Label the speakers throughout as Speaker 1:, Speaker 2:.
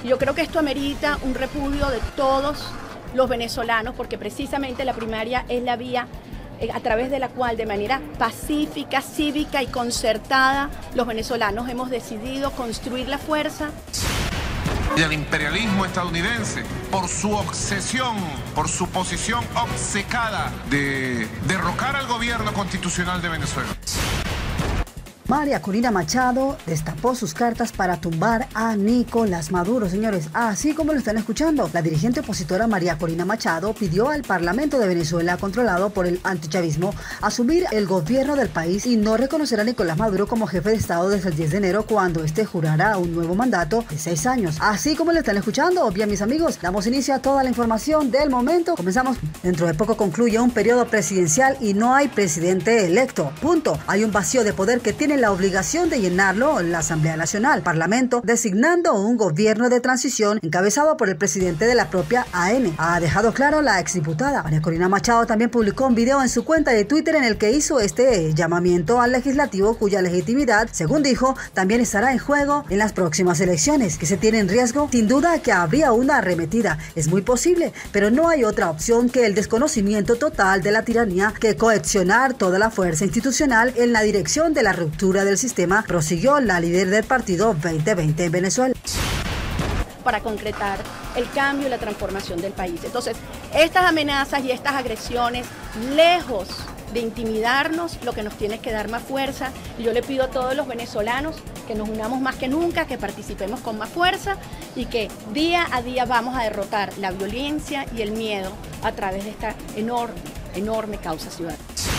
Speaker 1: Y yo creo que esto amerita un repudio de todos los venezolanos, porque precisamente la primaria es la vía a través de la cual, de manera pacífica, cívica y concertada, los venezolanos hemos decidido construir la fuerza.
Speaker 2: Y el imperialismo estadounidense, por su obsesión, por su posición obcecada de derrocar al gobierno constitucional de Venezuela.
Speaker 3: María Corina Machado destapó sus cartas para tumbar a Nicolás Maduro, señores. Así como lo están escuchando, la dirigente opositora María Corina Machado pidió al Parlamento de Venezuela, controlado por el antichavismo, asumir el gobierno del país y no reconocer a Nicolás Maduro como jefe de Estado desde el 10 de enero, cuando este jurará un nuevo mandato de 6 años. Así como lo están escuchando, bien, mis amigos, damos inicio a toda la información del momento. Comenzamos. Dentro de poco concluye un periodo presidencial y no hay presidente electo. Punto. Hay un vacío de poder que tiene la obligación de llenarlo la Asamblea Nacional, Parlamento, designando un gobierno de transición encabezado por el presidente de la propia AN. Ha dejado claro la exdiputada. María Corina Machado también publicó un video en su cuenta de Twitter en el que hizo este llamamiento al legislativo, cuya legitimidad, según dijo, también estará en juego en las próximas elecciones. ¿Que se tiene en riesgo? Sin duda que habría una arremetida. Es muy posible, pero no hay otra opción que el desconocimiento total de la tiranía que coaccionar toda la fuerza institucional en la dirección de la ruptura del sistema, prosiguió la líder del partido 2020 en Venezuela.
Speaker 1: Para concretar el cambio y la transformación del país. Entonces, estas amenazas y estas agresiones, lejos de intimidarnos, lo que nos tiene que dar más fuerza. Y yo le pido a todos los venezolanos que nos unamos más que nunca, que participemos con más fuerza y que día a día vamos a derrotar la violencia y el miedo a través de esta enorme causa ciudadana.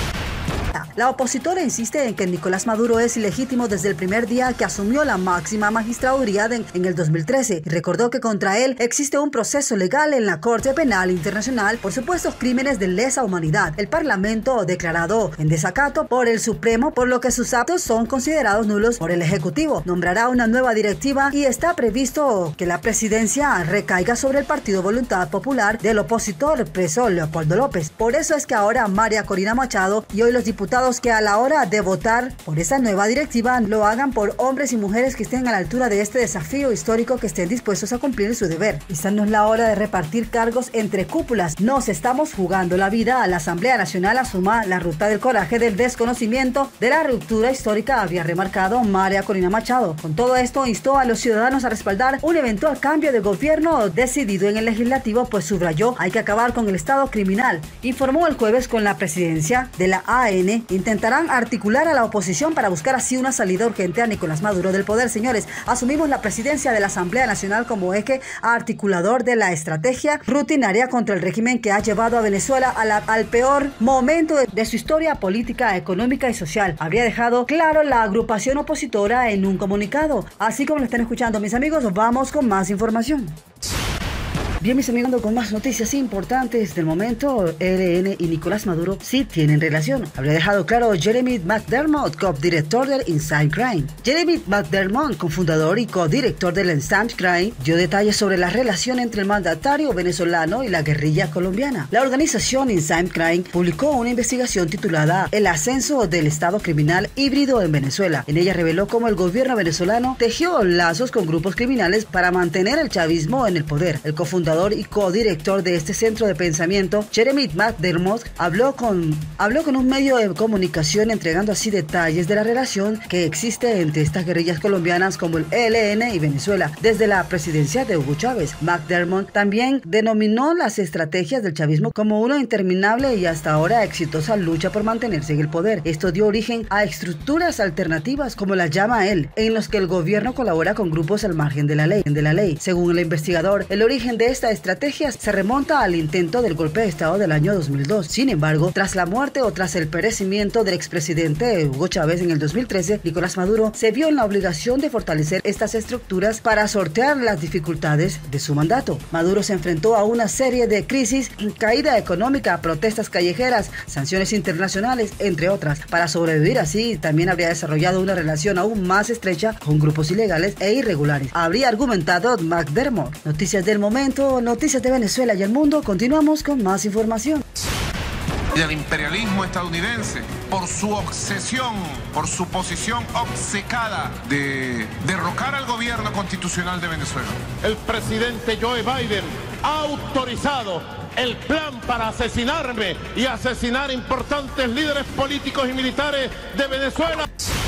Speaker 3: La opositora insiste en que Nicolás Maduro es ilegítimo desde el primer día que asumió la máxima magistraduría en el 2013 y recordó que contra él existe un proceso legal en la Corte Penal Internacional por supuestos crímenes de lesa humanidad. El Parlamento declarado en desacato por el Supremo, por lo que sus actos son considerados nulos por el Ejecutivo. Nombrará una nueva directiva y está previsto que la presidencia recaiga sobre el Partido Voluntad Popular del opositor preso Leopoldo López. Por eso es que ahora María Corina Machado y hoy los diputados que a la hora de votar por esta nueva directiva lo hagan por hombres y mujeres que estén a la altura de este desafío histórico, que estén dispuestos a cumplir su deber. Esta no es la hora de repartir cargos entre cúpulas. Nos estamos jugando la vida. A la Asamblea Nacional asuma la ruta del coraje, del desconocimiento, de la ruptura histórica, había remarcado María Corina Machado. Con todo esto, instó a los ciudadanos a respaldar un eventual cambio de gobierno decidido en el legislativo, pues subrayó: hay que acabar con el Estado criminal. Informó el jueves con la presidencia de la AN. Intentarán articular a la oposición para buscar así una salida urgente a Nicolás Maduro del poder. Señores, asumimos la presidencia de la Asamblea Nacional como eje articulador de la estrategia rutinaria contra el régimen que ha llevado a Venezuela al peor momento de su historia política, económica y social. Habría dejado claro la agrupación opositora en un comunicado. Así como lo están escuchando, mis amigos, vamos con más información. Bien, mis amigos, con más noticias importantes del momento. ELN y Nicolás Maduro sí tienen relación. Habría dejado claro Jeremy McDermott, co-director del Inside Crime. Jeremy McDermott, cofundador y co-director del Inside Crime, dio detalles sobre la relación entre el mandatario venezolano y la guerrilla colombiana. La organización Inside Crime publicó una investigación titulada El ascenso del Estado criminal híbrido en Venezuela. En ella reveló cómo el gobierno venezolano tejió lazos con grupos criminales para mantener el chavismo en el poder. El cofundador y codirector de este centro de pensamiento, Jeremy McDermott, habló con un medio de comunicación, entregando así detalles de la relación que existe entre estas guerrillas colombianas como el ELN y Venezuela desde la presidencia de Hugo Chávez. McDermott también denominó las estrategias del chavismo como una interminable y hasta ahora exitosa lucha por mantenerse en el poder. Esto dio origen a estructuras alternativas, como las llama él, en los que el gobierno colabora con grupos al margen de la ley. Según el investigador, el origen de esta estrategia se remonta al intento del golpe de Estado del año 2002. Sin embargo, tras la muerte o tras el perecimiento del expresidente Hugo Chávez en el 2013, Nicolás Maduro se vio en la obligación de fortalecer estas estructuras para sortear las dificultades de su mandato. Maduro se enfrentó a una serie de crisis, caída económica, protestas callejeras, sanciones internacionales, entre otras. Para sobrevivir así, también habría desarrollado una relación aún más estrecha con grupos ilegales e irregulares. Habría argumentado McDermott. Noticias del momento, noticias de Venezuela y el mundo. Continuamos con más información.
Speaker 2: Y el imperialismo estadounidense, por su obsesión, por su posición obcecada de derrocar al gobierno constitucional de Venezuela.
Speaker 4: El presidente Joe Biden ha autorizado el plan para asesinarme y asesinar importantes líderes políticos y militares de Venezuela.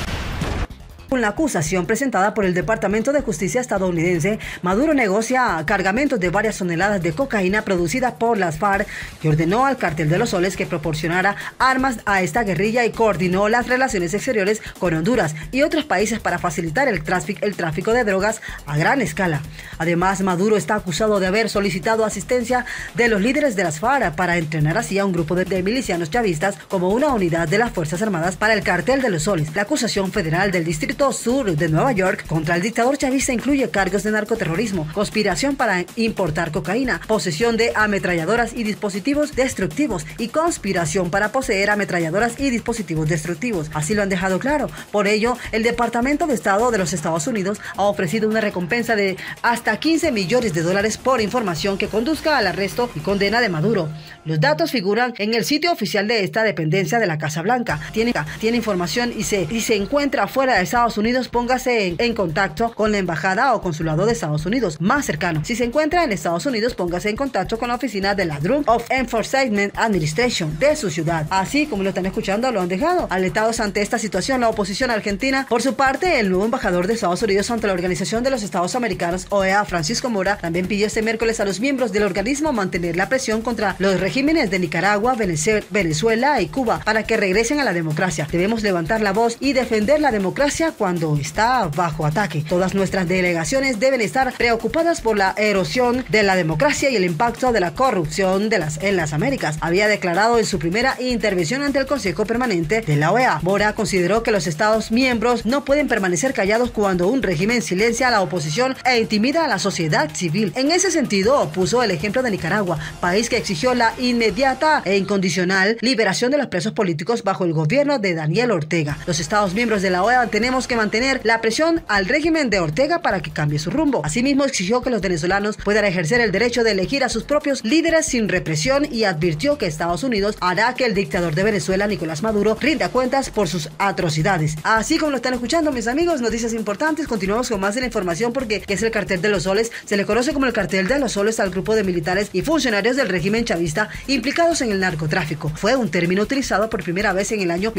Speaker 3: Con la acusación presentada por el Departamento de Justicia estadounidense, Maduro negocia cargamentos de varias toneladas de cocaína producida por las FARC, que ordenó al Cartel de los Soles que proporcionara armas a esta guerrilla y coordinó las relaciones exteriores con Honduras y otros países para facilitar el tráfico de drogas a gran escala. Además, Maduro está acusado de haber solicitado asistencia de los líderes de las FARC para entrenar así a un grupo de milicianos chavistas como una unidad de las Fuerzas Armadas para el Cartel de los Soles. La acusación federal del Distrito Sur de Nueva York contra el dictador chavista incluye cargos de narcoterrorismo, conspiración para importar cocaína, posesión de ametralladoras y dispositivos destructivos y conspiración para poseer ametralladoras y dispositivos destructivos. Así lo han dejado claro. Por ello, el Departamento de Estado de los Estados Unidos ha ofrecido una recompensa de hasta $15 millones por información que conduzca al arresto y condena de Maduro. Los datos figuran en el sitio oficial de esta dependencia de la Casa Blanca. Tiene información y se encuentra fuera de Estados Unidos, póngase en contacto con la embajada o consulado de Estados Unidos más cercano. Si se encuentra en Estados Unidos, póngase en contacto con la oficina de la Drug of Enforcement Administration de su ciudad. Así como lo están escuchando, lo han dejado. Alertados ante esta situación, la oposición argentina, por su parte, el nuevo embajador de Estados Unidos ante la Organización de los Estados Americanos, OEA, Francisco Mora, también pidió este miércoles a los miembros del organismo mantener la presión contra los regímenes de Nicaragua, Venezuela y Cuba para que regresen a la democracia. Debemos levantar la voz y defender la democracia cuando está bajo ataque. Todas nuestras delegaciones deben estar preocupadas por la erosión de la democracia y el impacto de la corrupción en las Américas, había declarado en su primera intervención ante el Consejo Permanente de la OEA. Mora consideró que los Estados miembros no pueden permanecer callados cuando un régimen silencia a la oposición e intimida a la sociedad civil. En ese sentido, puso el ejemplo de Nicaragua, país que exigió la inmediata e incondicional liberación de los presos políticos bajo el gobierno de Daniel Ortega. Los Estados miembros de la OEA tenemos que mantener la presión al régimen de Ortega para que cambie su rumbo. Asimismo, exigió que los venezolanos puedan ejercer el derecho de elegir a sus propios líderes sin represión y advirtió que Estados Unidos hará que el dictador de Venezuela, Nicolás Maduro, rinda cuentas por sus atrocidades. Así como lo están escuchando, mis amigos, noticias importantes. Continuamos con más de la información porque ¿qué es el Cartel de los Soles? Se le conoce como el Cartel de los Soles al grupo de militares y funcionarios del régimen chavista implicados en el narcotráfico. Fue un término utilizado por primera vez en el año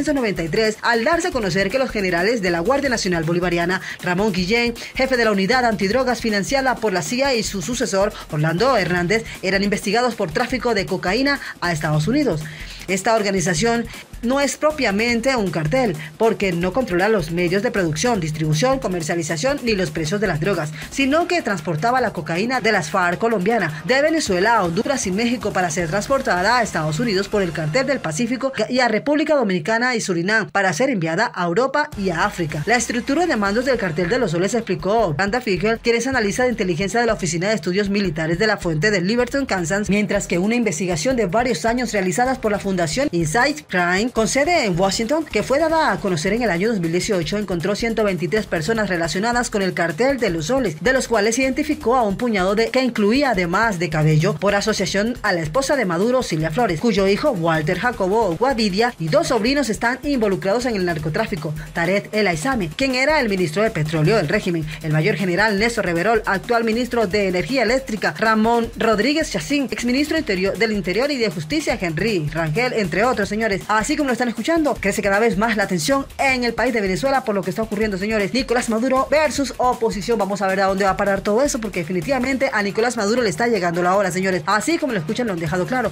Speaker 3: 1993 al darse a conocer que los generales de la Guardia Nacional Bolivariana, Ramón Guillén, jefe de la unidad antidrogas financiada por la CIA, y su sucesor, Orlando Hernández, eran investigados por tráfico de cocaína a Estados Unidos. Esta organización no es propiamente un cartel, porque no controla los medios de producción, distribución, comercialización ni los precios de las drogas, sino que transportaba la cocaína de las FARC colombiana de Venezuela a Honduras y México para ser transportada a Estados Unidos por el Cartel del Pacífico y a República Dominicana y Surinam para ser enviada a Europa y a África. La estructura de mandos del Cartel de los Soles, explicó Branda Figel, quien es analista de inteligencia de la Oficina de Estudios Militares de la Fuente de Liberton, Kansas, mientras que una investigación de varios años realizadas por la Fundación Insight Crime, con sede en Washington, que fue dada a conocer en el año 2018, encontró 123 personas relacionadas con el Cartel de los Soles, de los cuales identificó a un puñado que incluía, además de Cabello, por asociación a la esposa de Maduro, Silvia Flores, cuyo hijo Walter Jacobo Guavidia y dos sobrinos están involucrados en el narcotráfico. Tarek El Aizami, quien era el ministro de Petróleo del régimen, el mayor general Néstor Reverol, actual ministro de Energía Eléctrica Ramón Rodríguez Chacín, exministro del Interior y de Justicia Henry Rangel, entre otros, señores. Así como lo están escuchando, crece cada vez más la tensión en el país de Venezuela por lo que está ocurriendo, señores. Nicolás Maduro versus oposición. Vamos a ver a dónde va a parar todo eso, porque definitivamente a Nicolás Maduro le está llegando la hora, señores. Así como lo escuchan, lo han dejado claro.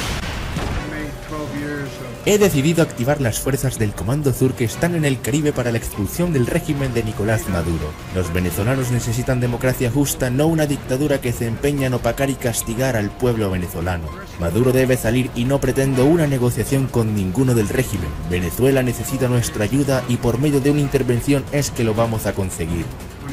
Speaker 5: He decidido activar las fuerzas del Comando Sur que están en el Caribe para la expulsión del régimen de Nicolás Maduro. Los venezolanos necesitan democracia justa, no una dictadura que se empeña en opacar y castigar al pueblo venezolano. Maduro debe salir y no pretendo una negociación con ninguno del régimen. Venezuela necesita nuestra ayuda y por medio de una intervención es que lo vamos a conseguir.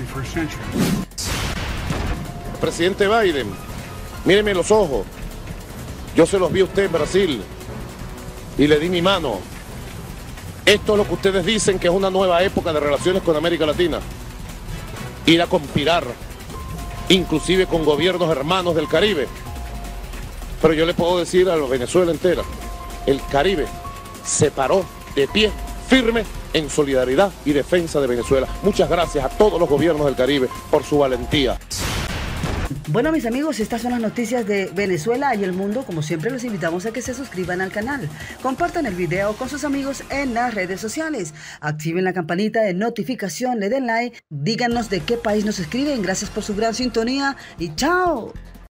Speaker 4: Presidente Biden, míreme los ojos. Yo se los vi a usted en Brasil y le di mi mano. Esto es lo que ustedes dicen que es una nueva época de relaciones con América Latina. Ir a conspirar, inclusive con gobiernos hermanos del Caribe. Pero yo le puedo decir a la Venezuela entera, el Caribe se paró de pie, firme, en solidaridad y defensa de Venezuela. Muchas gracias a todos los gobiernos del Caribe por su valentía.
Speaker 3: Bueno, mis amigos, estas son las noticias de Venezuela y el mundo. Como siempre, los invitamos a que se suscriban al canal, compartan el video con sus amigos en las redes sociales, activen la campanita de notificación, le den like, díganos de qué país nos escriben. Gracias por su gran sintonía y ¡chao!